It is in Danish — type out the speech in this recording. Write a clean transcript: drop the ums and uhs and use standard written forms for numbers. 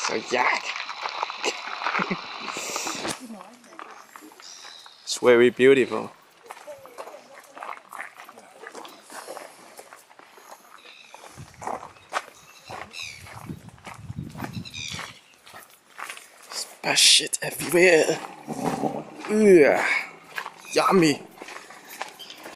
So yak. It's very beautiful. Splash shit everywhere. Ugh. Yummy.